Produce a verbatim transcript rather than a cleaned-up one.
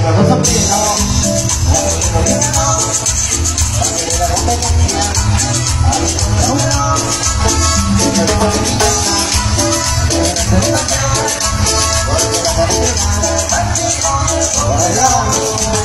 lo sapevo, non lo so, perché la compagnia, non lo so, perché la compagnia, perché la compagnia, perché la compagnia,